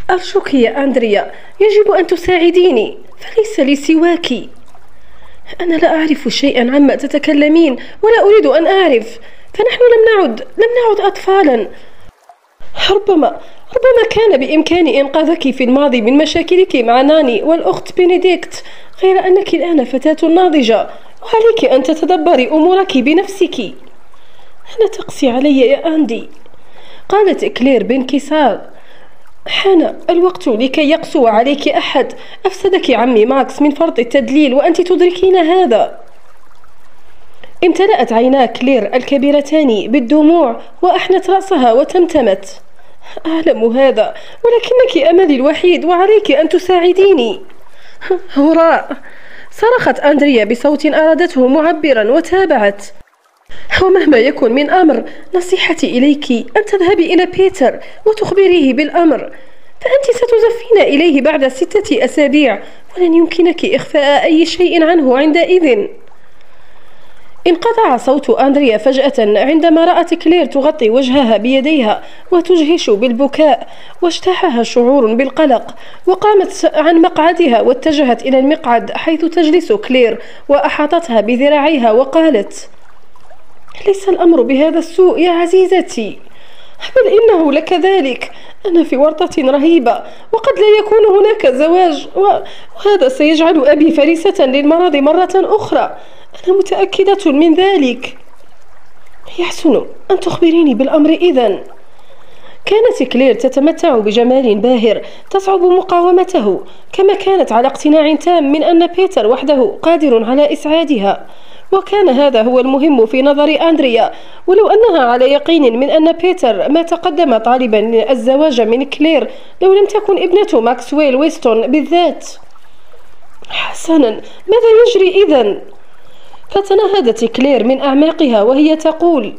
أرجوك يا أندريا، يجب أن تساعديني، فليس لي سواك. أنا لا أعرف شيئا عما تتكلمين ولا أريد أن أعرف، فنحن لم نعد أطفالا. ربما كان بإمكاني إنقاذك في الماضي من مشاكلك مع ناني والأخت بنديكت، غير أنك الآن فتاة ناضجة وعليك أن تتدبري أمورك بنفسك. لا تقسي علي يا أندي، قالت كلير بانكسار. حان الوقت لكي يقسو عليك أحد. أفسدك عمي ماكس من فرط التدليل وأنت تدركين هذا. امتلأت عينا كلير الكبيرتان بالدموع وأحنت رأسها وتمتمت. أعلم هذا، ولكنك أملي الوحيد وعليك أن تساعديني. هراء! صرخت أندريا بصوت أرادته معبرا وتابعت: ومهما يكن من أمر، نصيحتي إليك أن تذهبي إلى بيتر وتخبريه بالأمر، فأنت ستزفين إليه بعد 6 أسابيع ولن يمكنك إخفاء أي شيء عنه عندئذ. انقطع صوت أندريا فجأة عندما رأت كلير تغطي وجهها بيديها وتجهش بالبكاء، واجتاحها شعور بالقلق، وقامت عن مقعدها واتجهت إلى المقعد حيث تجلس كلير وأحاطتها بذراعيها وقالت: ليس الأمر بهذا السوء يا عزيزتي، بل إنه لكذلك. أنا في ورطة رهيبة، وقد لا يكون هناك زواج، وهذا سيجعل أبي فريسة للمرض مرة أخرى. أنا متأكدة من ذلك. يحسن أن تخبريني بالأمر إذن. كانت كلير تتمتع بجمال باهر تصعب مقاومته، كما كانت على اقتناع تام من أن بيتر وحده قادر على إسعادها، وكان هذا هو المهم في نظر أندريا، ولو أنها على يقين من أن بيتر ما تقدم طالبا الزواج من كلير لو لم تكن ابنة ماكسويل ويستون بالذات. حسنا، ماذا يجري إذن؟ فتنهدت كلير من أعماقها وهي تقول: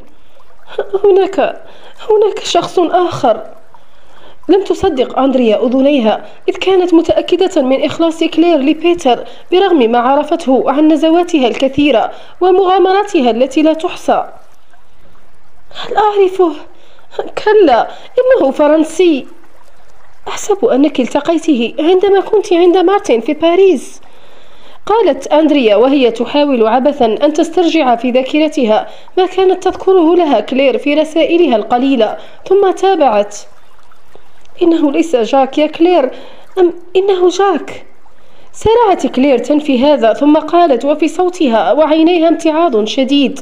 هناك شخص آخر. لم تصدق أندريا أذنيها، إذ كانت متأكدة من إخلاص كلير لبيتر برغم ما عرفته عن نزواتها الكثيرة ومغامراتها التي لا تحصى. هل أعرفه؟ كلا، إنه فرنسي. أحسب أنك التقيته عندما كنت عند مارتن في باريس، قالت أندريا وهي تحاول عبثا أن تسترجع في ذاكرتها ما كانت تذكره لها كلير في رسائلها القليلة، ثم تابعت: إنه ليس جاك يا كلير، إنه جاك. سارعت كلير تنفي هذا، ثم قالت وفي صوتها وعينيها امتعاض شديد: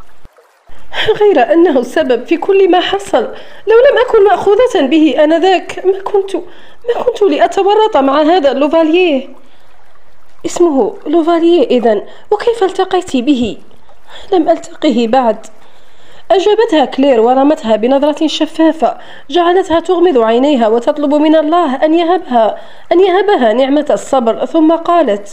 غير أنه السبب في كل ما حصل. لو لم أكن مأخوذة به آنذاك ما كنت لأتورط مع هذا لوفاليه. اسمه لوفاليه إذن، وكيف التقيت به؟ لم ألتقه بعد، أجابتها كلير ورمتها بنظرة شفافة جعلتها تغمض عينيها وتطلب من الله أن يهبها نعمة الصبر، ثم قالت: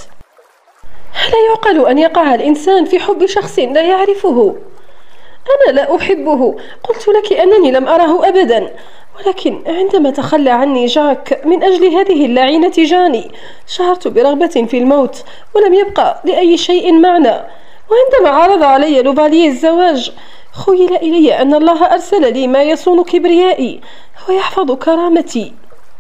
لا يعقل أن يقع الإنسان في حب شخص لا يعرفه. أنا لا أحبه، قلت لك أنني لم أره أبدا، ولكن عندما تخلى عني جاك من أجل هذه اللعينة جاني شعرت برغبة في الموت، ولم يبقى لأي شيء معنى. وعندما عرض علي لوفاليه الزواج خيل إلي أن الله أرسل لي ما يصون كبريائي ويحفظ كرامتي.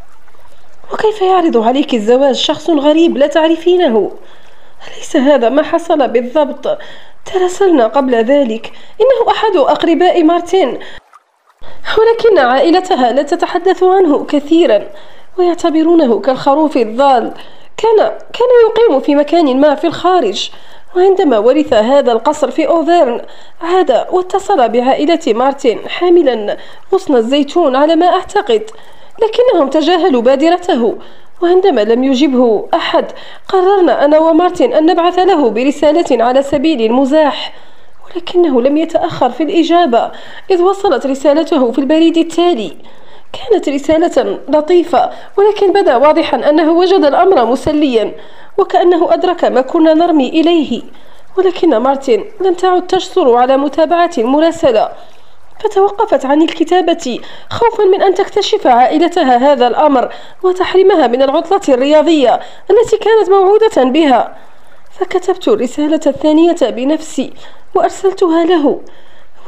وكيف يعرض عليك الزواج شخص غريب لا تعرفينه؟ أليس هذا ما حصل بالضبط؟ تراسلنا قبل ذلك، إنه أحد أقرباء مارتين، ولكن عائلتها لا تتحدث عنه كثيرا ويعتبرونه كالخروف الضال. كان يقيم في مكان ما في الخارج، وعندما ورث هذا القصر في أوفيرن عاد واتصل بعائلة مارتن حاملا غصن الزيتون على ما أعتقد، لكنهم تجاهلوا بادرته، وعندما لم يجبه أحد قررنا أنا ومارتن أن نبعث له برسالة على سبيل المزاح، ولكنه لم يتأخر في الإجابة إذ وصلت رسالته في البريد التالي. كانت رسالة لطيفة، ولكن بدا واضحا أنه وجد الأمر مسليا وكأنه أدرك ما كنا نرمي إليه، ولكن مارتن لم تعد تجسر على متابعة المراسلة، فتوقفت عن الكتابة خوفا من أن تكتشف عائلتها هذا الأمر وتحرمها من العطلة الرياضية التي كانت موعودة بها. فكتبت الرسالة الثانية بنفسي وأرسلتها له،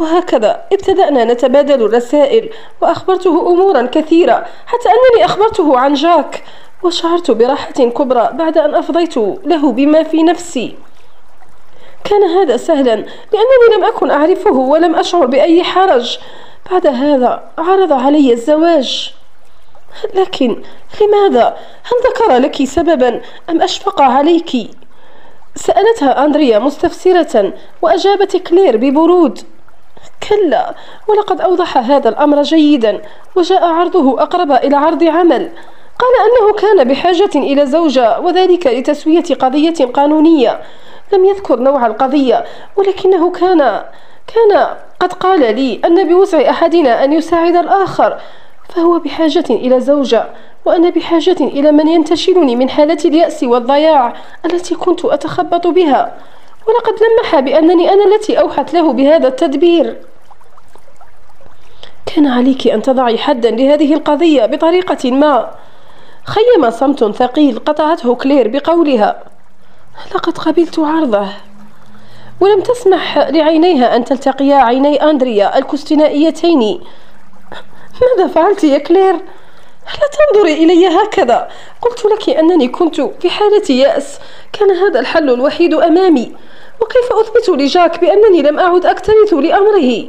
وهكذا ابتدأنا نتبادل الرسائل، وأخبرته أمورا كثيرة حتى أنني أخبرته عن جاك، وشعرت براحة كبرى بعد أن أفضيت له بما في نفسي. كان هذا سهلا لأنني لم أكن أعرفه ولم أشعر بأي حرج. بعد هذا عرض علي الزواج. لكن لماذا؟ هل ذكر لك سببا أم أشفق عليك؟ سألتها أندريا مستفسرة، وأجابت كلير ببرود: كلا، ولقد أوضح هذا الأمر جيدا، وجاء عرضه أقرب إلى عرض عمل. قال أنه كان بحاجة إلى زوجة، وذلك لتسوية قضية قانونية. لم يذكر نوع القضية، ولكنه كان قد قال لي أن بوسع أحدنا أن يساعد الآخر، فهو بحاجة إلى زوجة، وأنا بحاجة إلى من ينتشلني من حالة اليأس والضياع التي كنت أتخبط بها. ولقد لمح بأنني أنا التي أوحت له بهذا التدبير. كان عليك أن تضعي حدا لهذه القضية بطريقة ما. خيم صمت ثقيل قطعته كلير بقولها: لقد قبلت عرضه. ولم تسمح لعينيها أن تلتقيا عيني أندريا الكستنائيتين. ماذا فعلت يا كلير؟ لا تنظري إلي هكذا. قلت لك أنني كنت في حالة يأس، كان هذا الحل الوحيد أمامي، وكيف أثبت لجاك بأنني لم أعد أكترث لأمره؟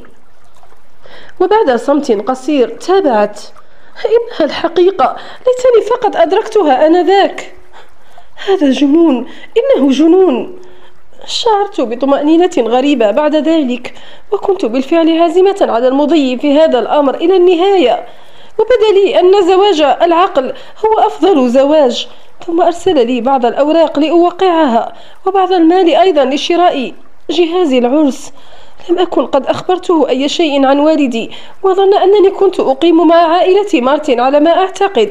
وبعد صمت قصير تابعت: إنها الحقيقة، ليتني فقط أدركتها آنذاك. هذا جنون، إنه جنون. شعرت بطمأنينة غريبة بعد ذلك، وكنت بالفعل عازمة على المضي في هذا الأمر إلى النهاية، وبدا لي أن زواج العقل هو أفضل زواج. ثم أرسل لي بعض الأوراق لأوقعها، وبعض المال أيضا لشراء جهاز العرس. لم أكن قد أخبرته أي شيء عن والدي، وظن أنني كنت أقيم مع عائلة مارتن على ما أعتقد.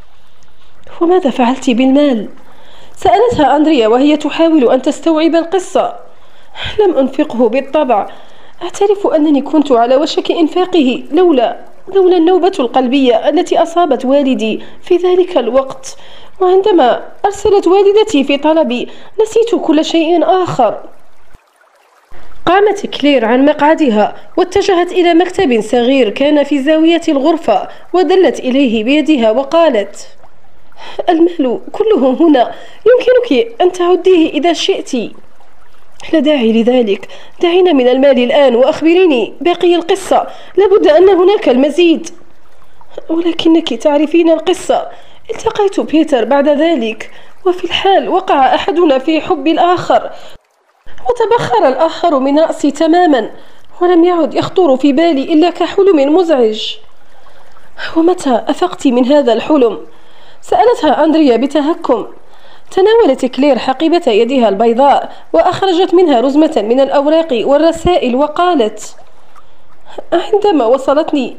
وماذا فعلت بالمال؟ سألتها أندريا وهي تحاول أن تستوعب القصة. لم أنفقه بالطبع. أعترف أنني كنت على وشك إنفاقه لولا النوبة القلبية التي أصابت والدي في ذلك الوقت، وعندما أرسلت والدتي في طلبي نسيت كل شيء آخر. قامت كلير عن مقعدها واتجهت إلى مكتب صغير كان في زاوية الغرفة، ودلت إليه بيدها وقالت: المال كله هنا، يمكنك أن تعديه إذا شئت. لا داعي لذلك، دعينا من المال الآن وأخبريني باقي القصة، لابد أن هناك المزيد. ولكنك تعرفين القصة، التقيت بيتر بعد ذلك، وفي الحال وقع أحدنا في حب الآخر، وتبخر الآخر من رأسي تماما، ولم يعد يخطر في بالي إلا كحلم مزعج. ومتى أفقت من هذا الحلم؟ سألتها أندريا بتهكم. تناولت كلير حقيبة يدها البيضاء وأخرجت منها رزمة من الأوراق والرسائل وقالت: عندما وصلني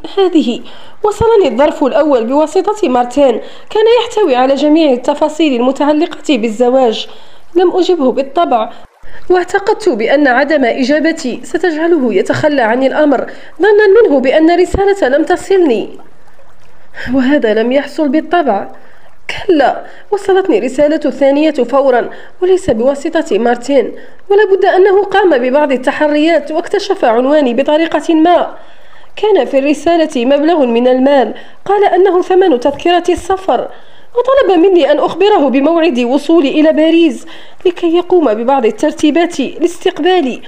الظرف الأول بواسطة مارتين، كان يحتوي على جميع التفاصيل المتعلقة بالزواج. لم أجبه بالطبع، واعتقدت بأن عدم إجابتي ستجعله يتخلى عن الأمر، ظنا منه بأن رسالة لم تصلني، وهذا لم يحصل بالطبع. كلا، وصلتني رسالة الثانية فورا، وليس بواسطة مارتين، ولابد أنه قام ببعض التحريات واكتشف عنواني بطريقة ما. كان في الرسالة مبلغ من المال، قال أنه ثمن تذكرة السفر، وطلب مني أن أخبره بموعد وصولي إلى باريس لكي يقوم ببعض الترتيبات لاستقبالي،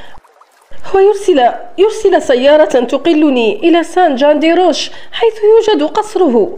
ويرسل سيارة تقلني إلى سان جان دي روش حيث يوجد قصره.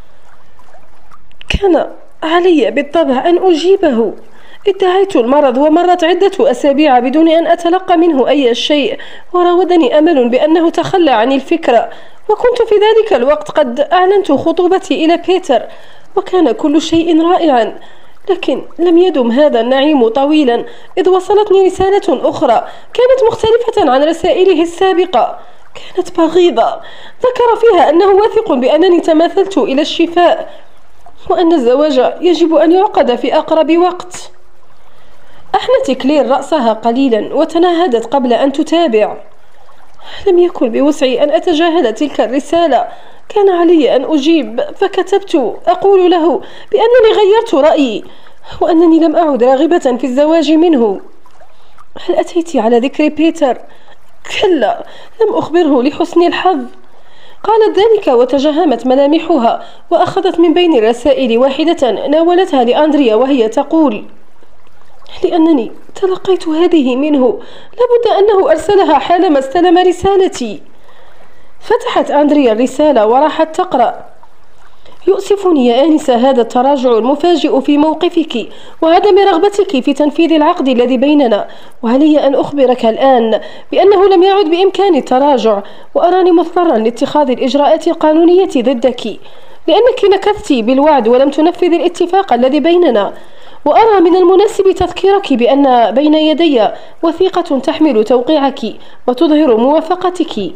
كان علي بالطبع أن أجيبه. ادعيت المرض، ومرت عدة أسابيع بدون أن أتلقى منه أي شيء، وراودني أمل بأنه تخلى عن الفكرة، وكنت في ذلك الوقت قد أعلنت خطوبتي إلى بيتر، وكان كل شيء رائعا. لكن لم يدم هذا النعيم طويلا، إذ وصلتني رسالة أخرى كانت مختلفة عن رسائله السابقة، كانت بغيضة. ذكر فيها أنه واثق بأنني تماثلت إلى الشفاء، وأن الزواج يجب أن يعقد في أقرب وقت. أحنت كلير رأسها قليلا وتنهدت قبل أن تتابع. لم يكن بوسعي أن أتجاهل تلك الرسالة، كان علي أن أجيب، فكتبت أقول له بأنني غيرت رأيي، وأنني لم أعد راغبة في الزواج منه. هل أتيت على ذكر بيتر؟ كلا، لم أخبره لحسن الحظ. قالت ذلك وتجهمت ملامحها، وأخذت من بين الرسائل واحدة ناولتها لأندريا وهي تقول: لأنني تلقيت هذه منه، لابد أنه أرسلها حالما استلم رسالتي. فتحت أندريا الرسالة وراحت تقرأ: يؤسفني يا آنسة هذا التراجع المفاجئ في موقفك وعدم رغبتك في تنفيذ العقد الذي بيننا، وعلي أن أخبرك الآن بأنه لم يعد بإمكاني التراجع، وأراني مضطرا لاتخاذ الإجراءات القانونية ضدك لأنك نكثت بالوعد ولم تنفذ الاتفاق الذي بيننا. وأرى من المناسب تذكيرك بأن بين يدي وثيقة تحمل توقيعك وتظهر موافقتك.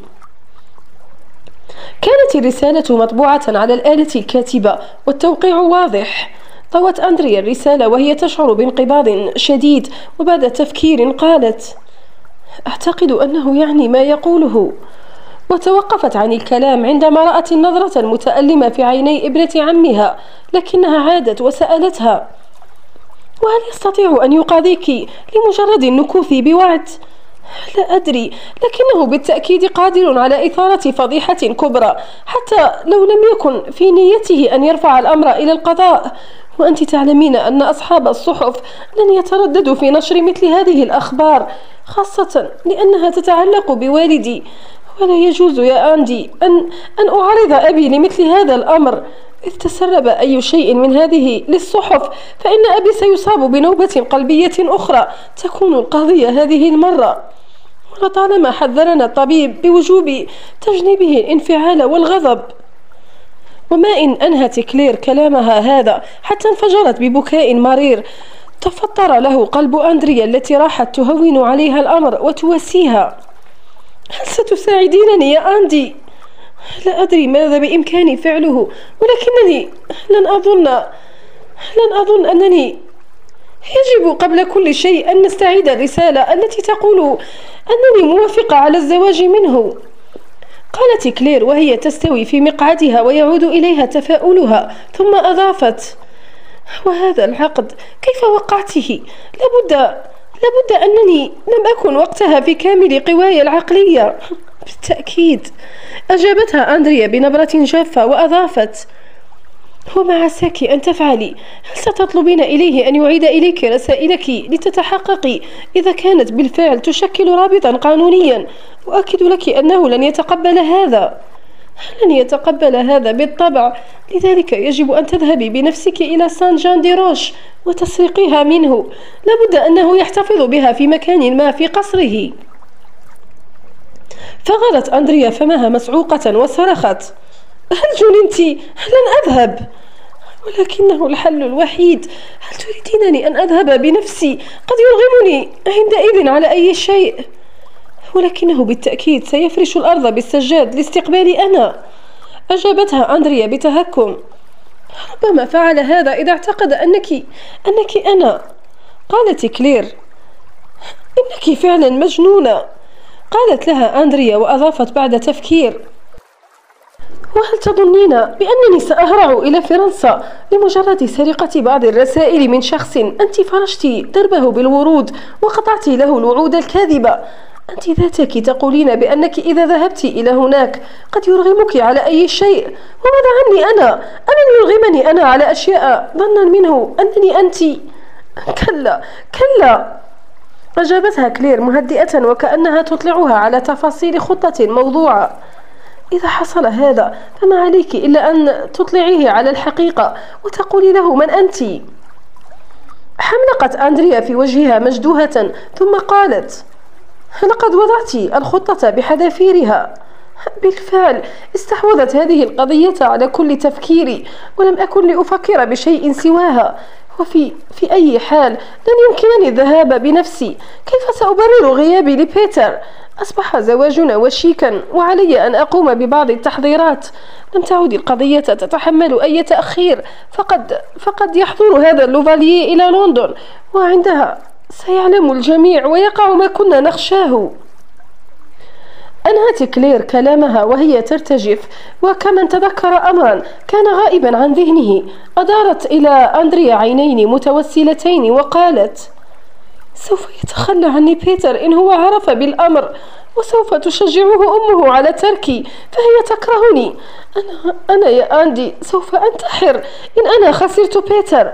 كانت الرسالة مطبوعة على الآلة الكاتبة والتوقيع واضح. طوت أندريا الرسالة وهي تشعر بانقباض شديد، وبعد تفكير قالت: أعتقد أنه يعني ما يقوله. وتوقفت عن الكلام عندما رأت النظرة المتألمة في عيني ابنة عمها، لكنها عادت وسألتها: وهل يستطيع أن يقاضيك لمجرد النكوث بوعد؟ لا أدري، لكنه بالتأكيد قادر على إثارة فضيحة كبرى، حتى لو لم يكن في نيته أن يرفع الأمر إلى القضاء. وأنت تعلمين أن أصحاب الصحف لن يترددوا في نشر مثل هذه الأخبار، خاصة لأنها تتعلق بوالدي، ولا يجوز يا أندي أن أعرض أبي لمثل هذا الأمر. إذ تسرب أي شيء من هذه للصحف فإن أبي سيصاب بنوبة قلبية أخرى تكون القضية هذه المرة، ولطالما حذرنا الطبيب بوجوب تجنيبه الانفعال والغضب. وما إن أنهت كلير كلامها هذا حتى انفجرت ببكاء مرير تفطر له قلب أندريا التي راحت تهون عليها الأمر وتواسيها. هل ستساعدينني يا أندي؟ لا أدري ماذا بإمكاني فعله، ولكنني لن أظن أنني يجب قبل كل شيء أن نستعيد الرسالة التي تقول أنني موافقة على الزواج منه. قالت كلير وهي تستوي في مقعدها ويعود إليها تفاؤلها، ثم أضافت: وهذا العقد كيف وقعته؟ لابد أنني لم أكن وقتها في كامل قواي العقلية. بالتأكيد، أجابتها أندريا بنبرة جافة وأضافت: وما عساك أن تفعلي؟ هل ستطلبين إليه أن يعيد إليك رسائلك لتتحققي إذا كانت بالفعل تشكل رابطا قانونيا؟ أؤكد لك أنه لن يتقبل هذا. لن يتقبل هذا بالطبع، لذلك يجب أن تذهبي بنفسك إلى سان جان دي روش وتسرقيها منه. لابد أنه يحتفظ بها في مكان ما في قصره. فغلت أندريا فمها مسعوقة وصرخت: هل جننت؟ لن أذهب، ولكنه الحل الوحيد. هل تريدينني أن أذهب بنفسي؟ قد يرغمني عندئذ على أي شيء، ولكنه بالتأكيد سيفرش الأرض بالسجاد لاستقبالي أنا. أجابتها أندريا بتهكم: ربما فعل هذا إذا اعتقد أنك أنا. قالت كلير: إنك فعلا مجنونة. قالت لها أندريا وأضافت بعد تفكير: وهل تظنين بأنني سأهرع إلى فرنسا لمجرد سرقة بعض الرسائل من شخص أنت فرشت دربه بالورود وقطعت له الوعود الكاذبة؟ أنت ذاتك تقولين بأنك إذا ذهبت إلى هناك قد يرغمك على أي شيء، وماذا عني أنا؟ ألن يرغمني أنا على أشياء ظنا منه أنني أنت؟ كلا كلا. أجابتها كلير مهدئة وكأنها تطلعها على تفاصيل خطة موضوعة: إذا حصل هذا فما عليك إلا أن تطلعيه على الحقيقة وتقولي له من أنت. حملقت أندريا في وجهها مجدوهة، ثم قالت: لقد وضعت الخطة بحذافيرها. بالفعل استحوذت هذه القضية على كل تفكيري، ولم أكن لأفكر بشيء سواها. وفي أي حال لن يمكنني الذهاب بنفسي. كيف سأبرر غيابي لبيتر؟ أصبح زواجنا وشيكا، وعلي أن أقوم ببعض التحضيرات. لم تعد القضية تتحمل أي تأخير، فقد يحضر هذا اللوفالييه إلى لندن، وعندها سيعلم الجميع ويقع ما كنا نخشاه. أنهت كلير كلامها وهي ترتجف، وكمن تذكر أمرا كان غائبا عن ذهنه. أدارت إلى أندريا عينين متوسلتين وقالت: سوف يتخلى عني بيتر إن هو عرف بالأمر. وسوف تشجعه أمه على تركي، فهي تكرهني. أنا يا أندي سوف أنتحر إن أنا خسرت بيتر.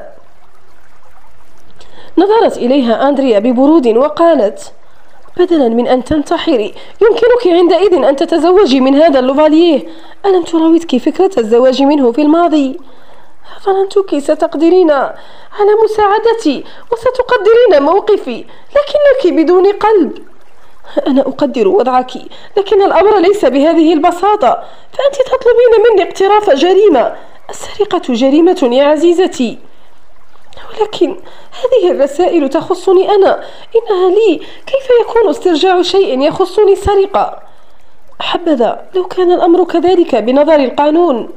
نظرت إليها أندريا ببرود وقالت: بدلا من أن تنتحري يمكنك عندئذ أن تتزوجي من هذا اللوفاليه. ألم تراودك فكرة الزواج منه في الماضي؟ ظننتك ستقدرين على مساعدتي وستقدرين موقفي، لكنك بدون قلب. أنا أقدر وضعك، لكن الأمر ليس بهذه البساطة، فأنت تطلبين مني اقتراف جريمة. السرقة جريمة يا عزيزتي، ولكن هذه الرسائل تخصني أنا، إنها لي. كيف يكون استرجاع شيء يخصني سرقة؟ حبذا لو كان الأمر كذلك بنظر القانون.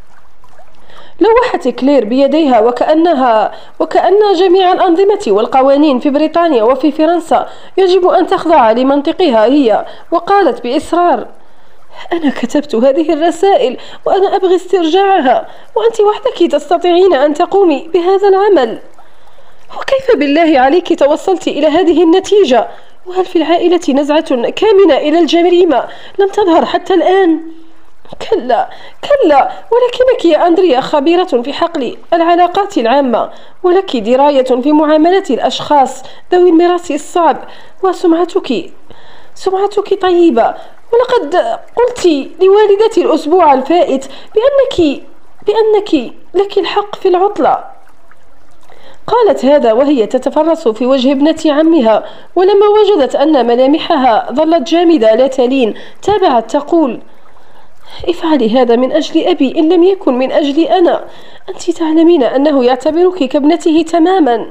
لوحت كلير بيديها وكأن جميع الأنظمة والقوانين في بريطانيا وفي فرنسا يجب أن تخضع لمنطقها هي، وقالت بإصرار: أنا كتبت هذه الرسائل وأنا أبغي استرجاعها، وأنت وحدك تستطيعين أن تقومي بهذا العمل. وكيف بالله عليك توصلت إلى هذه النتيجة؟ وهل في العائلة نزعة كامنة إلى الجريمة لم تظهر حتى الآن؟ كلا كلا، ولكنك يا أندريا خبيرة في حقل العلاقات العامة، ولك دراية في معاملة الأشخاص ذوي الميراث الصعب، وسمعتك طيبة. ولقد قلت لوالدتي الأسبوع الفائت بأنك لك الحق في العطلة. قالت هذا وهي تتفرس في وجه ابنة عمها، ولما وجدت أن ملامحها ظلت جامدة لا تلين تابعت تقول: افعلي هذا من أجل أبي إن لم يكن من أجلي أنا. أنت تعلمين أنه يعتبرك كابنته تماما.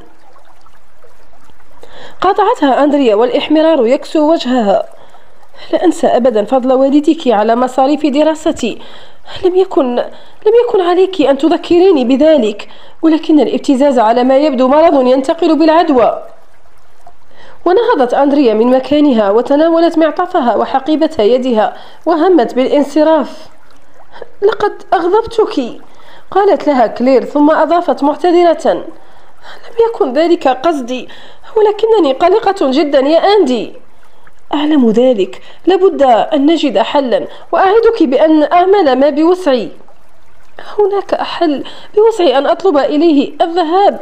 قاطعتها أندريا والإحمرار يكسو وجهها. لا أنسى أبدا فضل والدك على مصاريف دراستي. لم يكن عليك أن تذكريني بذلك، ولكن الابتزاز على ما يبدو مرض ينتقل بالعدوى. ونهضت أندريا من مكانها وتناولت معطفها وحقيبة يدها وهمت بالانصراف. لقد أغضبتك، قالت لها كلير، ثم أضافت معتذرة: لم يكن ذلك قصدي، ولكنني قلقة جدا يا أندي. أعلم ذلك، لابد أن نجد حلا، وأعدك بأن أعمل ما بوسعي. هناك حل بوسعي أن أطلب إليه الذهاب،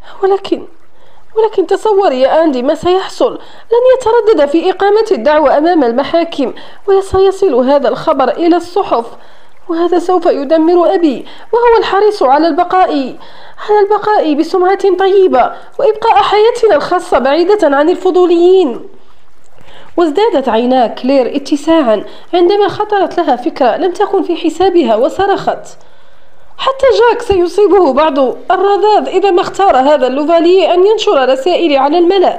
ولكن تصوري يا أندي ما سيحصل. لن يتردد في إقامة الدعوة أمام المحاكم، وسيصل هذا الخبر إلى الصحف، وهذا سوف يدمر أبي، وهو الحريص على البقاء بسمعة طيبة وإبقاء حياتنا الخاصة بعيدة عن الفضوليين. وازدادت عينا كلير اتساعا عندما خطرت لها فكرة لم تكن في حسابها، وصرخت: حتى جاك سيصيبه بعض الرذاذ إذا ما اختار هذا اللوفاليه أن ينشر رسائل على الملأ.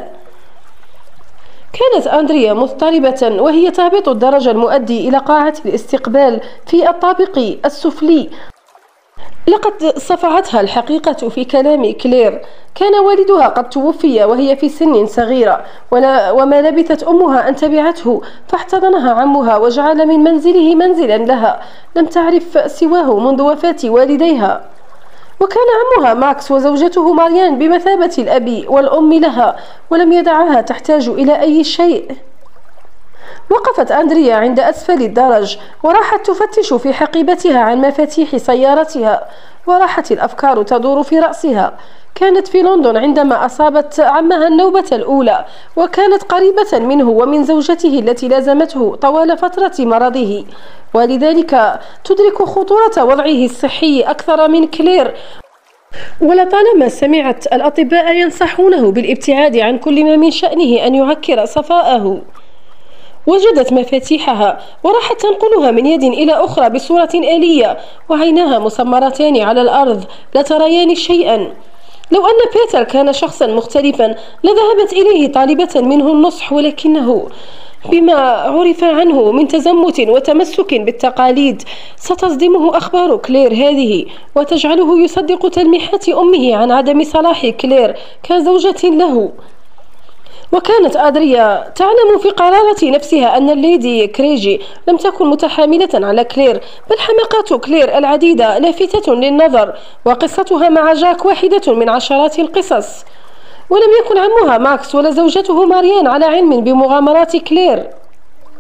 كانت أندريا مضطربة وهي تهبط الدرج المؤدي إلى قاعة الاستقبال في الطابق السفلي. لقد صفعتها الحقيقة في كلام كلير. كان والدها قد توفي وهي في سن صغيرة، وما لبثت أمها أن تبعته، فاحتضنها عمها وجعل من منزله منزلا لها لم تعرف سواه منذ وفاة والديها. وكان عمها ماكس وزوجته ماريان بمثابة الأب والأم لها، ولم يدعها تحتاج إلى أي شيء. وقفت أندريا عند أسفل الدرج وراحت تفتش في حقيبتها عن مفاتيح سيارتها، وراحت الأفكار تدور في رأسها. كانت في لندن عندما أصابت عمها النوبة الأولى، وكانت قريبة منه ومن زوجته التي لازمته طوال فترة مرضه، ولذلك تدرك خطورة وضعه الصحي أكثر من كلير. ولطالما سمعت الأطباء ينصحونه بالابتعاد عن كل ما من شأنه أن يعكر صفاءه. وجدت مفاتيحها وراحت تنقلها من يد إلى أخرى بصورة آلية، وعيناها مسمرتان على الأرض لا تريان شيئا. لو أن بيتر كان شخصا مختلفا لذهبت إليه طالبة منه النصح، ولكنه بما عرف عنه من تزمت وتمسك بالتقاليد ستصدمه أخبار كلير هذه، وتجعله يصدق تلميحات أمه عن عدم صلاح كلير كزوجة له. وكانت أندريا تعلم في قرارة نفسها أن الليدي كريجي لم تكن متحاملة على كلير، بل حماقات كلير العديدة لافتة للنظر، وقصتها مع جاك واحدة من عشرات القصص. ولم يكن عمها ماكس ولا زوجته ماريان على علم بمغامرات كلير.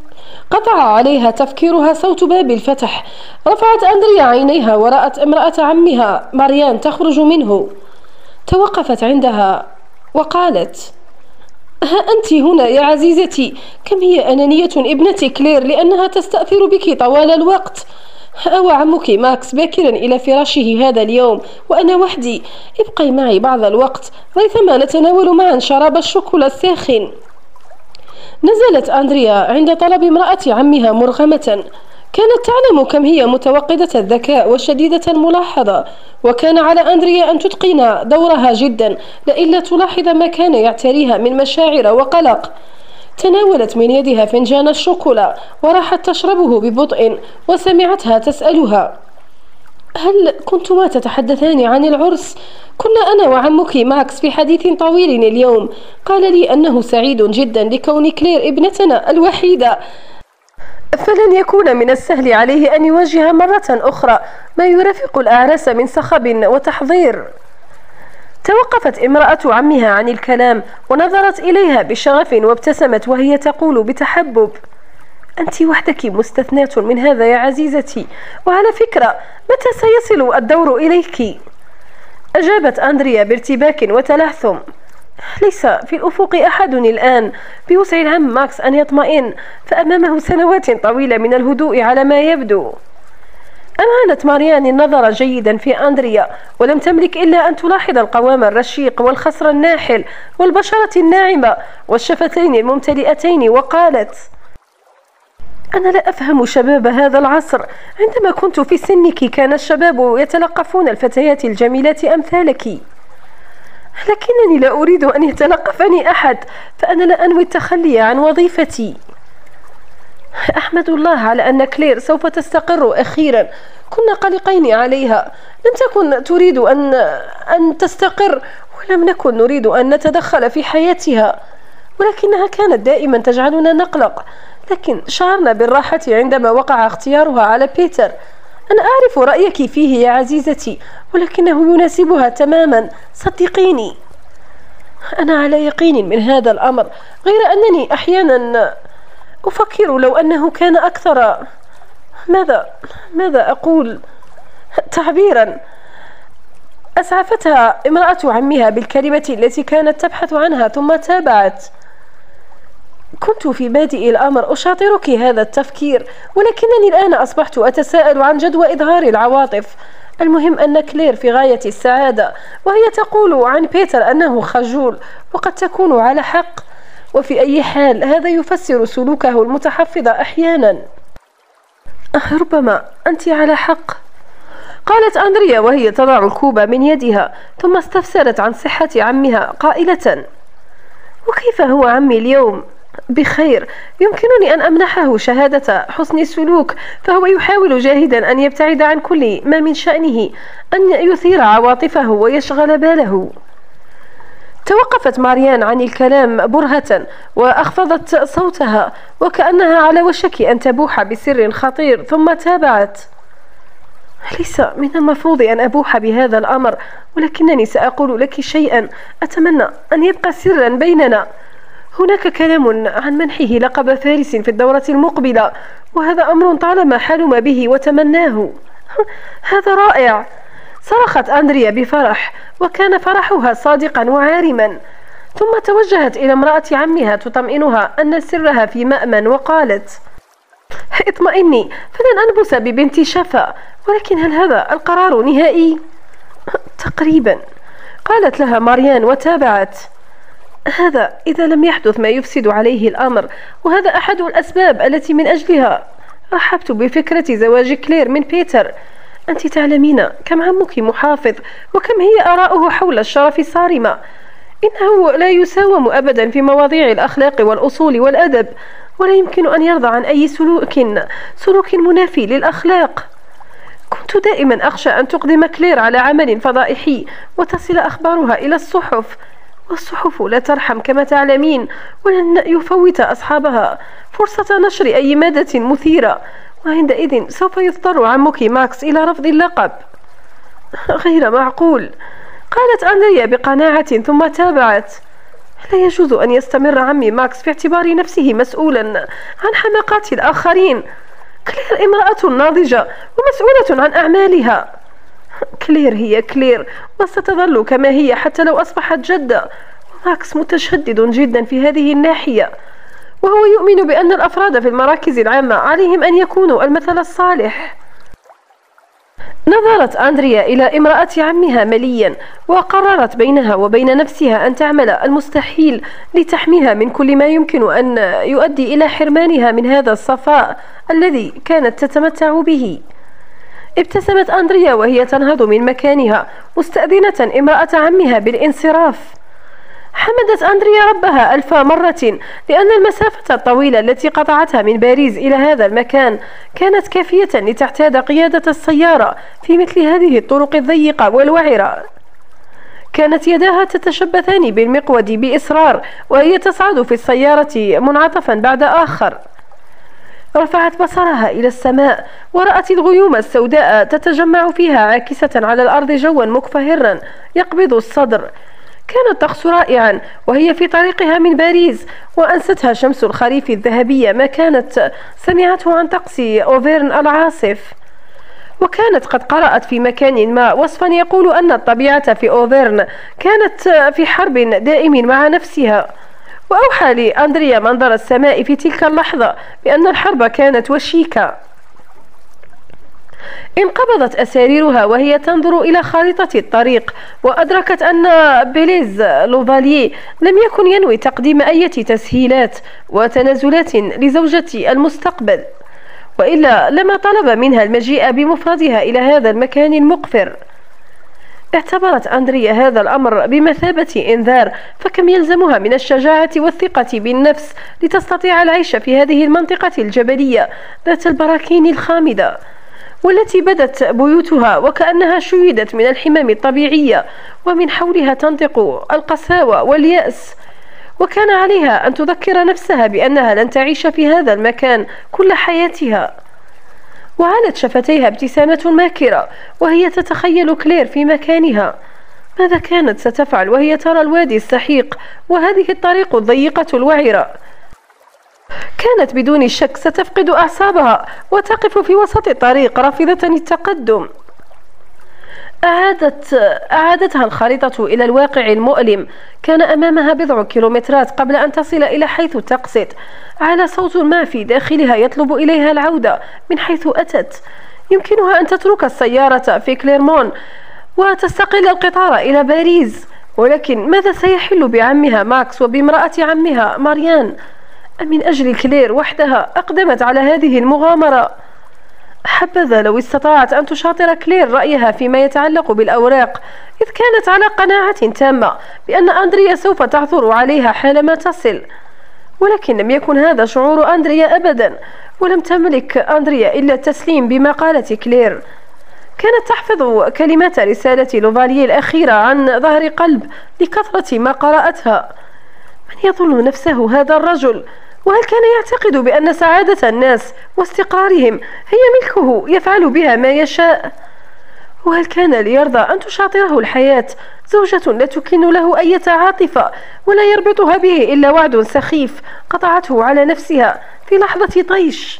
قطع عليها تفكيرها صوت باب الفتح. رفعت أندريا عينيها ورأت امرأة عمها ماريان تخرج منه. توقفت عندها وقالت: ها أنت هنا يا عزيزتي. كم هي أنانية ابنتي كلير لأنها تستأثر بك طوال الوقت. أوى عمك ماكس باكرا إلى فراشه هذا اليوم وأنا وحدي. ابقي معي بعض الوقت ريثما نتناول معا شراب الشوكولا الساخن. نزلت أندريا عند طلب امرأة عمها مرغمة. كانت تعلم كم هي متوقدة الذكاء وشديدة الملاحظة، وكان على أندريا أن تتقن دورها جدا لئلا تلاحظ ما كان يعتريها من مشاعر وقلق. تناولت من يدها فنجان الشوكولا وراحت تشربه ببطء، وسمعتها تسألها: هل كنتما تتحدثان عن العرس؟ كنا أنا وعمك ماكس في حديث طويل اليوم. قال لي أنه سعيد جدا لكون كلير ابنتنا الوحيدة، فلن يكون من السهل عليه أن يواجه مرة أخرى ما يرافق الأعراس من صخب وتحضير. توقفت امرأة عمها عن الكلام ونظرت إليها بشغف وابتسمت وهي تقول بتحبب: أنت وحدك مستثناة من هذا يا عزيزتي، وعلى فكرة متى سيصل الدور إليك؟ أجابت أندريا بارتباك وتلهثم: ليس في الأفق أحد الآن. بوسع العم ماكس أن يطمئن، فأمامه سنوات طويلة من الهدوء على ما يبدو. أمانت ماريان النظر جيدا في أندريا، ولم تملك إلا أن تلاحظ القوام الرشيق والخصر الناحل والبشرة الناعمة والشفتين الممتلئتين، وقالت: أنا لا أفهم شباب هذا العصر. عندما كنت في سنك كان الشباب يتلقفون الفتيات الجميلات أمثالك، لكنني لا أريد أن يتلقفني أحد، فأنا لا أنوي التخلي عن وظيفتي. أحمد الله على أن كلير سوف تستقر أخيرا. كنا قلقين عليها، لم تكن تريد أن تستقر، ولم نكن نريد أن نتدخل في حياتها، ولكنها كانت دائما تجعلنا نقلق. لكن شعرنا بالراحة عندما وقع اختيارها على بيتر. أنا أعرف رأيك فيه يا عزيزتي، ولكنه يناسبها تماما، صدقيني. أنا على يقين من هذا الأمر، غير أنني أحيانا أفكر لو أنه كان أكثر ماذا أقول تعبيرا. أسعفتها امرأة عمها بالكلمة التي كانت تبحث عنها، ثم تابعت: كنت في بادئ الأمر أشاطرك هذا التفكير، ولكنني الآن أصبحت أتساءل عن جدوى إظهار العواطف. المهم أن كلير في غاية السعادة، وهي تقول عن بيتر أنه خجول، وقد تكون على حق، وفي أي حال هذا يفسر سلوكه المتحفظ أحيانا. ربما أنت على حق، قالت أندريا وهي تضع الكوب من يدها، ثم استفسرت عن صحة عمها قائلة: وكيف هو عمي اليوم؟ بخير، يمكنني أن أمنحه شهادة حسن السلوك، فهو يحاول جاهدا أن يبتعد عن كل ما من شأنه أن يثير عواطفه ويشغل باله. توقفت ماريان عن الكلام برهة وأخفضت صوتها وكأنها على وشك أن تبوح بسر خطير، ثم تابعت: ليس من المفروض أن أبوح بهذا الأمر، ولكنني سأقول لك شيئا أتمنى أن يبقى سرا بيننا. هناك كلام عن منحه لقب فارس في الدورة المقبلة، وهذا أمر طالما حلم به وتمناه. هذا رائع، صرخت أندريا بفرح، وكان فرحها صادقا وعارما. ثم توجهت إلى امرأة عمها تطمئنها أن سرها في مأمن، وقالت: اطمئني، فلن أنبس ببنت شفا، ولكن هل هذا القرار نهائي؟ تقريبا، قالت لها ماريان، وتابعت: هذا إذا لم يحدث ما يفسد عليه الأمر، وهذا أحد الأسباب التي من أجلها رحبت بفكرة زواج كلير من بيتر. أنت تعلمين كم عمك محافظ، وكم هي آراؤه حول الشرف صارمة. إنه لا يساوم أبدا في مواضيع الأخلاق والأصول والأدب، ولا يمكن أن يرضى عن أي سلوك منافي للأخلاق. كنت دائما أخشى أن تقدم كلير على عمل فضائحي وتصل أخبارها إلى الصحف، والصحف لا ترحم كما تعلمين، ولن يفوت أصحابها فرصة نشر أي مادة مثيرة، وعندئذ سوف يضطر عمك ماكس إلى رفض اللقب. غير معقول، قالت أندريا بقناعة، ثم تابعت: لا يجوز أن يستمر عمي ماكس في اعتبار نفسه مسؤولا عن حماقات الآخرين. كلير امرأة ناضجة ومسؤولة عن أعمالها. كلير هي كلير وستظل كما هي حتى لو أصبحت جدة. ماكس متشدد جدا في هذه الناحية، وهو يؤمن بأن الأفراد في المراكز العامة عليهم أن يكونوا المثل الصالح. نظرت أندريا إلى امرأة عمها مليا، وقررت بينها وبين نفسها أن تعمل المستحيل لتحميها من كل ما يمكن أن يؤدي إلى حرمانها من هذا الصفاء الذي كانت تتمتع به. ابتسمت أندريا وهي تنهض من مكانها مستأذنة امرأة عمها بالانصراف. حمدت أندريا ربها ألف مرة لأن المسافة الطويلة التي قطعتها من باريس إلى هذا المكان كانت كافية لتعتاد قيادة السيارة في مثل هذه الطرق الضيقة والوعرة. كانت يداها تتشبثان بالمقود بإصرار وهي تصعد في السيارة منعطفا بعد آخر. رفعت بصرها إلى السماء ورأت الغيوم السوداء تتجمع فيها عاكسة على الأرض جوا مكفهرا يقبض الصدر. كان الطقس رائعا وهي في طريقها من باريس، وأنستها شمس الخريف الذهبية ما كانت سمعته عن طقس أوفيرن العاصف. وكانت قد قرأت في مكان ما وصفا يقول أن الطبيعة في أوفيرن كانت في حرب دائم مع نفسها. وأوحى لأندريا منظر السماء في تلك اللحظة بأن الحرب كانت وشيكة. انقبضت أساريرها وهي تنظر إلى خارطة الطريق، وأدركت أن بيليز لوفالييه لم يكن ينوي تقديم أي تسهيلات وتنازلات لزوجة المستقبل، وإلا لما طلب منها المجيء بمفردها إلى هذا المكان المقفر. اعتبرت أندريا هذا الأمر بمثابة إنذار، فكم يلزمها من الشجاعة والثقة بالنفس لتستطيع العيش في هذه المنطقة الجبلية ذات البراكين الخامدة، والتي بدت بيوتها وكأنها شيدت من الحمم الطبيعية، ومن حولها تنطق القساوة واليأس. وكان عليها أن تذكر نفسها بأنها لن تعيش في هذا المكان كل حياتها. وعلت شفتيها ابتسامة ماكرة وهي تتخيل كلير في مكانها. ماذا كانت ستفعل وهي ترى الوادي السحيق وهذه الطريق الضيقة الوعرة؟ كانت بدون شك ستفقد أعصابها وتقف في وسط الطريق رافضة التقدم. أعادتها الخريطة إلى الواقع المؤلم. كان أمامها بضع كيلومترات قبل أن تصل إلى حيث تقصد. على صوت ما في داخلها يطلب إليها العودة من حيث أتت. يمكنها أن تترك السيارة في كليرمون وتستقل القطار إلى باريس، ولكن ماذا سيحل بعمها ماكس وبامرأة عمها ماريان؟ من أجل كلير وحدها أقدمت على هذه المغامرة. حبذا لو استطاعت أن تشاطر كلير رأيها فيما يتعلق بالأوراق، إذ كانت على قناعة تامة بأن أندريا سوف تعثر عليها حالما تصل. ولكن لم يكن هذا شعور أندريا أبدا، ولم تملك أندريا إلا التسليم بما قالت كلير. كانت تحفظ كلمات رسالة لوفالييه الأخيرة عن ظهر قلب لكثرة ما قرأتها. من يظن نفسه هذا الرجل؟ وهل كان يعتقد بأن سعادة الناس واستقرارهم هي ملكه يفعل بها ما يشاء؟ وهل كان ليرضى أن تشاطره الحياة زوجة لا تكن له أي عاطفة ولا يربطها به إلا وعد سخيف قطعته على نفسها في لحظة طيش؟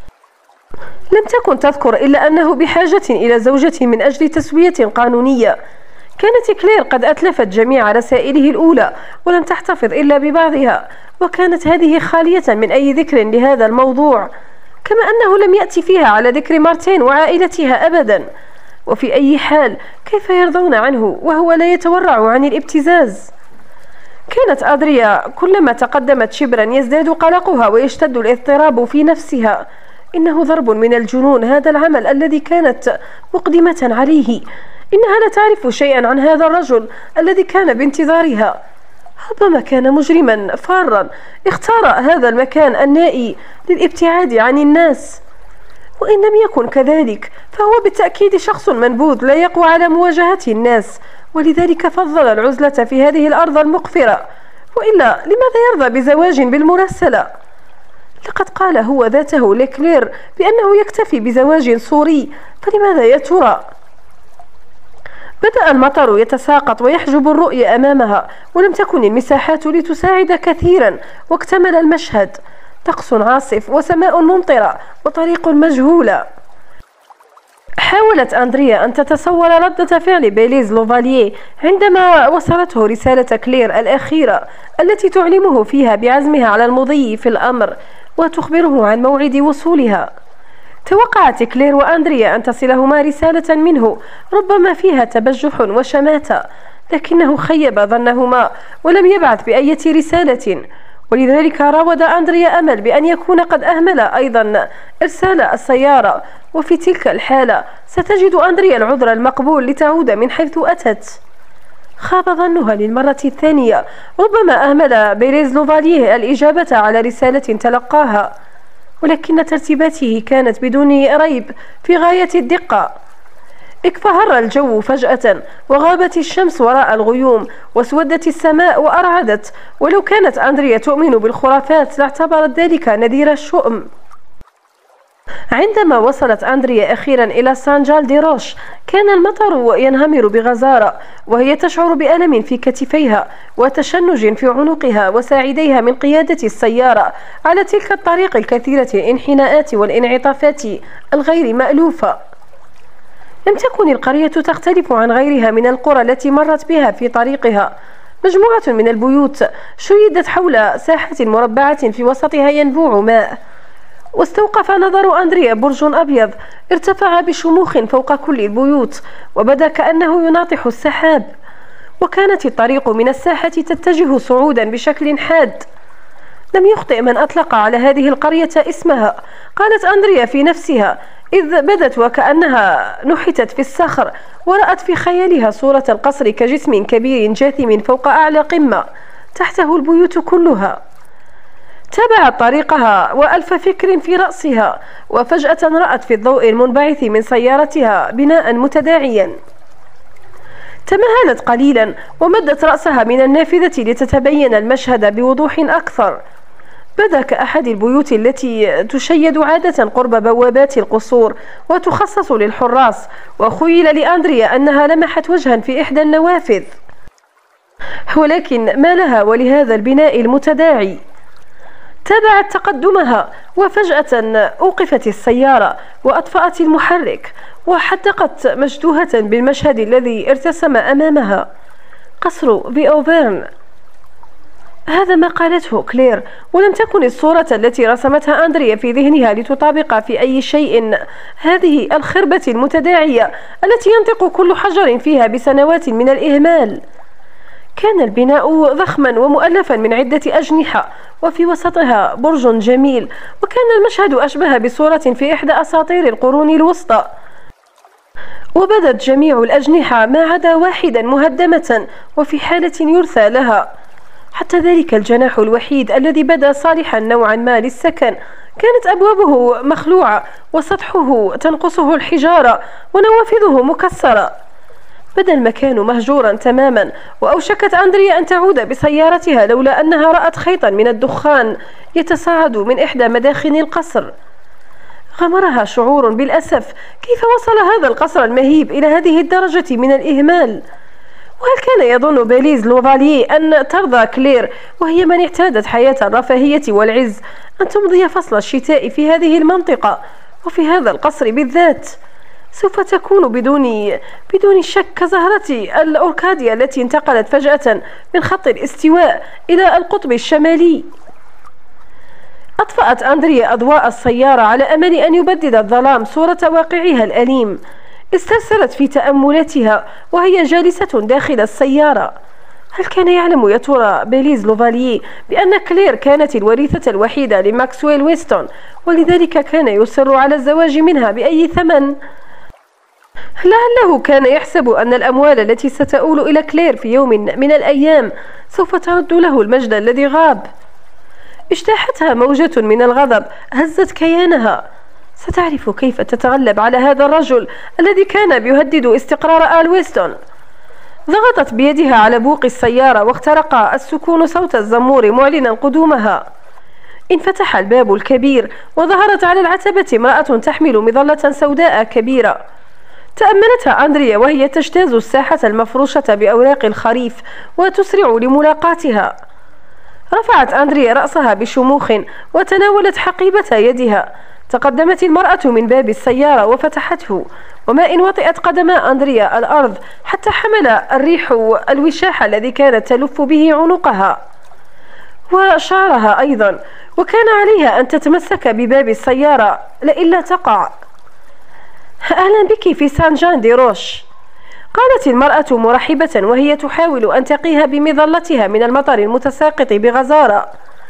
لم تكن تذكر إلا أنه بحاجة إلى زوجة من أجل تسوية قانونية. كانت كلير قد أتلفت جميع رسائله الأولى ولم تحتفظ إلا ببعضها، وكانت هذه خالية من أي ذكر لهذا الموضوع، كما أنه لم يأتي فيها على ذكر مارتين وعائلتها أبدا. وفي أي حال كيف يرضون عنه وهو لا يتورع عن الابتزاز؟ كانت أندريا كلما تقدمت شبرا يزداد قلقها ويشتد الاضطراب في نفسها. إنه ضرب من الجنون هذا العمل الذي كانت مقدمة عليه. إنها لا تعرف شيئا عن هذا الرجل الذي كان بانتظارها. ربما كان مجرما فارا اختار هذا المكان النائي للابتعاد عن الناس، وإن لم يكن كذلك فهو بالتأكيد شخص منبوذ لا يقوى على مواجهة الناس، ولذلك فضل العزلة في هذه الأرض المقفرة. وإلا لماذا يرضى بزواج بالمراسلة؟ لقد قال هو ذاته لكلير بأنه يكتفي بزواج صوري، فلماذا يا ترى؟ بدأ المطر يتساقط ويحجب الرؤية أمامها، ولم تكن المساحات لتساعد كثيرا، واكتمل المشهد: طقس عاصف وسماء ممطرة وطريق مجهولة. حاولت أندريا أن تتصور ردة فعل بيليز لوفاليه عندما وصلته رسالة كلير الأخيرة التي تعلمه فيها بعزمها على المضي في الأمر وتخبره عن موعد وصولها. توقعت كلير وأندريا أن تصلهما رسالة منه ربما فيها تبجح وشماتة، لكنه خيب ظنهما ولم يبعث بأية رسالة، ولذلك راود أندريا أمل بأن يكون قد أهمل أيضا إرسال السيارة، وفي تلك الحالة ستجد أندريا العذر المقبول لتعود من حيث أتت. خاب ظنها للمرة الثانية، ربما أهمل بيليز لوفاليه الإجابة على رسالة تلقاها، ولكن ترتيباته كانت بدون ريب في غاية الدقة. اكفهر الجو فجأة، وغابت الشمس وراء الغيوم، واسودت السماء وأرعدت، ولو كانت أندريا تؤمن بالخرافات لاعتبرت ذلك نذير الشؤم. عندما وصلت أندريا أخيرا إلى سان جال دي روش، كان المطر ينهمر بغزارة، وهي تشعر بألم في كتفيها وتشنج في عنقها وساعديها من قيادة السيارة على تلك الطريق الكثيرة الانحناءات والانعطافات الغير مألوفة. لم تكن القرية تختلف عن غيرها من القرى التي مرت بها في طريقها. مجموعة من البيوت شيدت حول ساحة مربعة في وسطها ينبوع ماء، واستوقف نظر أندريا برج أبيض ارتفع بشموخ فوق كل البيوت، وبدا كأنه يناطح السحاب، وكانت الطريق من الساحة تتجه صعودا بشكل حاد. لم يخطئ من أطلق على هذه القرية اسمها، قالت أندريا في نفسها، إذ بدت وكأنها نحتت في الصخر، ورأت في خيالها صورة القصر كجسم كبير جاثم فوق أعلى قمة تحته البيوت كلها. تابعت طريقها وألف فكر في رأسها، وفجأة رأت في الضوء المنبعث من سيارتها بناء متداعيا. تمهلت قليلا ومدت رأسها من النافذة لتتبين المشهد بوضوح أكثر. بدا كأحد البيوت التي تشيد عادة قرب بوابات القصور وتخصص للحراس، وخيل لأندريا أنها لمحت وجها في إحدى النوافذ، ولكن ما لها ولهذا البناء المتداعي؟ تابعت تقدمها، وفجأة أوقفت السيارة وأطفأت المحرك، وحدقت مشدوهة بالمشهد الذي ارتسم أمامها: قصر في أوفيرن. هذا ما قالته كلير، ولم تكن الصورة التي رسمتها أندريا في ذهنها لتطابق في أي شيء هذه الخربة المتداعية التي ينطق كل حجر فيها بسنوات من الإهمال. كان البناء ضخما ومؤلفا من عدة أجنحة، وفي وسطها برج جميل، وكان المشهد أشبه بصورة في إحدى أساطير القرون الوسطى. وبدت جميع الأجنحة ما عدا واحدا مهدمة وفي حالة يرثى لها، حتى ذلك الجناح الوحيد الذي بدا صالحا نوعا ما للسكن كانت أبوابه مخلوعة وسطحه تنقصه الحجارة ونوافذه مكسرة. بدا المكان مهجورا تماما، وأوشكت أندريا أن تعود بسيارتها لولا أنها رأت خيطا من الدخان يتصاعد من إحدى مداخن القصر. غمرها شعور بالأسف، كيف وصل هذا القصر المهيب إلى هذه الدرجة من الإهمال؟ وهل كان يظن بيليز لوفاليه أن ترضى كلير، وهي من اعتادت حياة الرفاهية والعز، أن تمضي فصل الشتاء في هذه المنطقة وفي هذا القصر بالذات؟ سوف تكون بدون شك كزهرة الأوركاديا التي انتقلت فجأة من خط الاستواء إلى القطب الشمالي. أطفأت أندريا أضواء السيارة على أمل أن يبدد الظلام صورة واقعها الأليم. استرسلت في تأملاتها وهي جالسة داخل السيارة. هل كان يعلم يا ترى بيليز لوفاليه بأن كلير كانت الوريثة الوحيدة لماكسويل ويستون، ولذلك كان يصر على الزواج منها بأي ثمن؟ لعله كان يحسب أن الأموال التي ستؤول إلى كلير في يوم من الأيام سوف ترد له المجد الذي غاب. اجتاحتها موجة من الغضب هزت كيانها. ستعرف كيف تتغلب على هذا الرجل الذي كان بيهدد استقرار آل ويستون. ضغطت بيدها على بوق السيارة، واخترق السكون صوت الزمور معلنا قدومها. انفتح الباب الكبير، وظهرت على العتبة امرأة تحمل مظلة سوداء كبيرة. تأملتها أندريا وهي تجتاز الساحة المفروشة بأوراق الخريف وتسرع لملاقاتها. رفعت أندريا رأسها بشموخ وتناولت حقيبة يدها. تقدمت المرأة من باب السيارة وفتحته، وما إن وطئت قدما أندريا الأرض حتى حمل الريح الوشاح الذي كانت تلف به عنقها وشعرها أيضا، وكان عليها أن تتمسك بباب السيارة لئلا تقع. أهلا بك في سان جان دي روش، قالت المرأة مرحبة وهي تحاول أن تقيها بمظلتها من المطر المتساقط بغزارة.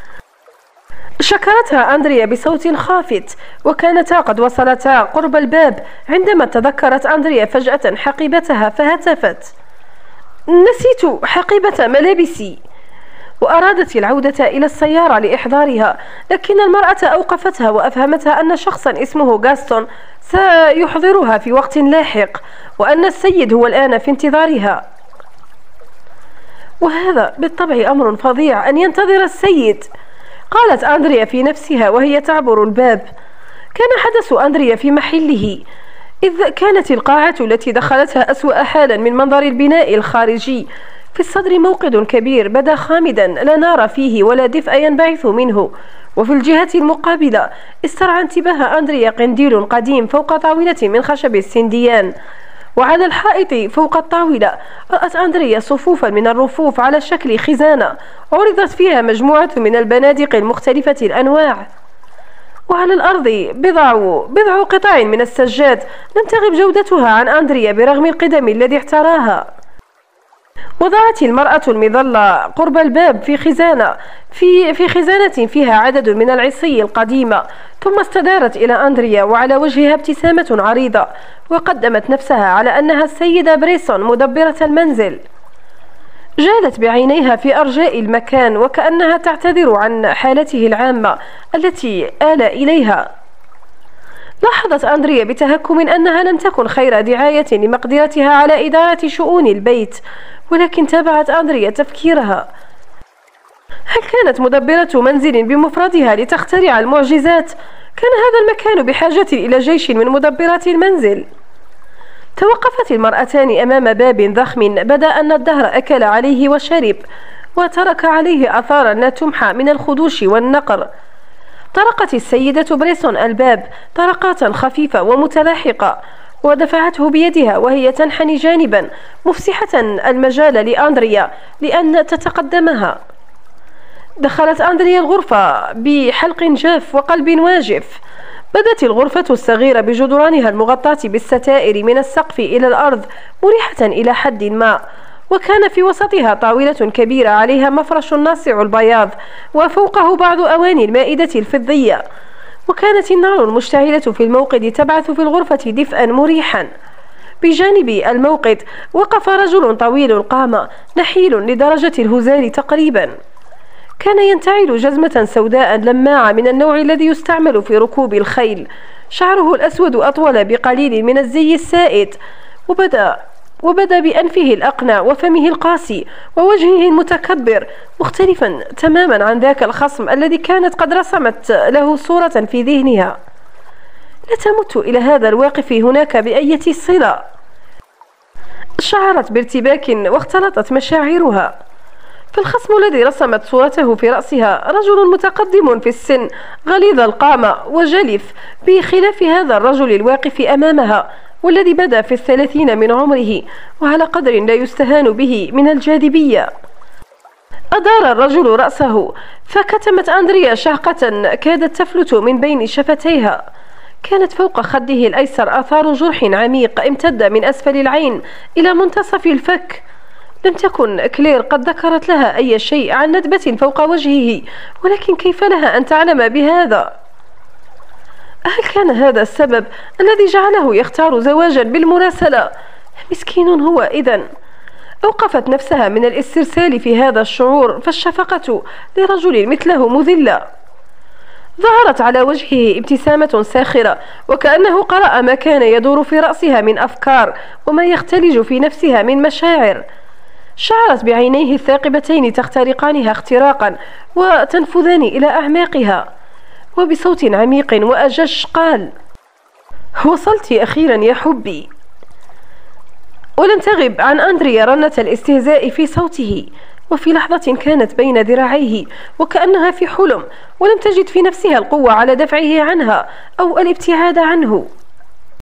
شكرتها أندريا بصوت خافت، وكانتا قد وصلتا قرب الباب عندما تذكرت أندريا فجأة حقيبتها فهتفت: نسيت حقيبة ملابسي. وأرادت العودة إلى السيارة لإحضارها، لكن المرأة أوقفتها وأفهمتها أن شخصا اسمه غاستون سيحضرها في وقت لاحق، وأن السيد هو الآن في انتظارها. وهذا بالطبع أمر فظيع أن ينتظر السيد، قالت أندريا في نفسها وهي تعبر الباب. كان حدث أندريا في محله، إذ كانت القاعة التي دخلتها أسوأ حالا من منظر البناء الخارجي. في الصدر موقد كبير بدا خامدا لا نار فيه ولا دفء ينبعث منه، وفي الجهة المقابلة استرعى انتباه أندريا قنديل قديم فوق طاولة من خشب السنديان، وعلى الحائط فوق الطاولة رأت أندريا صفوفا من الرفوف على شكل خزانة عرضت فيها مجموعة من البنادق المختلفة الأنواع، وعلى الأرض بضع قطع من السجاد لم تغب جودتها عن أندريا برغم القدم الذي احتراها. وضعت المرأة المظلة قرب الباب في خزانة فيها عدد من العصي القديمة، ثم استدارت إلى أندريا وعلى وجهها ابتسامة عريضة، وقدمت نفسها على أنها السيدة بريسون مدبرة المنزل. جالت بعينيها في أرجاء المكان وكأنها تعتذر عن حالته العامة التي آل إليها. لاحظت أندريا بتهكم أنها لم تكن خير دعاية لمقدرتها على إدارة شؤون البيت، ولكن تابعت أندريا تفكيرها: هل كانت مدبرة منزل بمفردها لتخترع المعجزات؟ كان هذا المكان بحاجة إلى جيش من مدبرات المنزل. توقفت المرأتان أمام باب ضخم بدا أن الدهر أكل عليه وشرب، وترك عليه أثارا لا تمحى من الخدوش والنقر. طرقت السيدة بريسون الباب طرقات خفيفة ومتلاحقة، ودفعته بيدها وهي تنحني جانبا مفسحة المجال لأندريا لأن تتقدمها. دخلت أندريا الغرفة بحلق جاف وقلب واجف. بدت الغرفة الصغيرة بجدرانها المغطاة بالستائر من السقف إلى الأرض مريحة إلى حد ما، وكان في وسطها طاولة كبيرة عليها مفرش ناصع البياض، وفوقه بعض أواني المائدة الفضية، وكانت النار المشتعلة في الموقد تبعث في الغرفة دفئا مريحا. بجانب الموقد وقف رجل طويل القامة نحيل لدرجة الهزال تقريبا، كان ينتعل جزمة سوداء لماعة من النوع الذي يستعمل في ركوب الخيل. شعره الأسود أطول بقليل من الزي السائد، وبدا بأنفه الأقنع وفمه القاسي ووجهه المتكبر، مختلفا تماما عن ذاك الخصم الذي كانت قد رسمت له صورة في ذهنها. لا تمت إلى هذا الواقف هناك بأية صلة. شعرت بارتباك واختلطت مشاعرها. فالخصم الذي رسمت صورته في رأسها رجل متقدم في السن غليظ القامة وجلف، بخلاف هذا الرجل الواقف أمامها والذي بدا في 30 من عمره وعلى قدر لا يستهان به من الجاذبية. أدار الرجل رأسه، فكتمت أندريا شهقة كادت تفلت من بين شفتيها. كانت فوق خده الأيسر آثار جرح عميق امتد من أسفل العين إلى منتصف الفك. لم تكن كلير قد ذكرت لها أي شيء عن ندبة فوق وجهه، ولكن كيف لها أن تعلم بهذا؟ هل كان هذا السبب الذي جعله يختار زواجا بالمراسلة؟ مسكين هو إذن. أوقفت نفسها من الاسترسال في هذا الشعور، فالشفقة لرجل مثله مذلة. ظهرت على وجهه ابتسامة ساخرة، وكأنه قرأ ما كان يدور في رأسها من أفكار وما يختلج في نفسها من مشاعر. شعرت بعينيه الثاقبتين تخترقانها اختراقا وتنفذان إلى أعماقها، وبصوت عميق وأجش قال: وصلت أخيرا يا حبي. ولم تغب عن أندريا رنة الاستهزاء في صوته، وفي لحظة كانت بين ذراعيه وكأنها في حلم، ولم تجد في نفسها القوة على دفعه عنها أو الابتعاد عنه.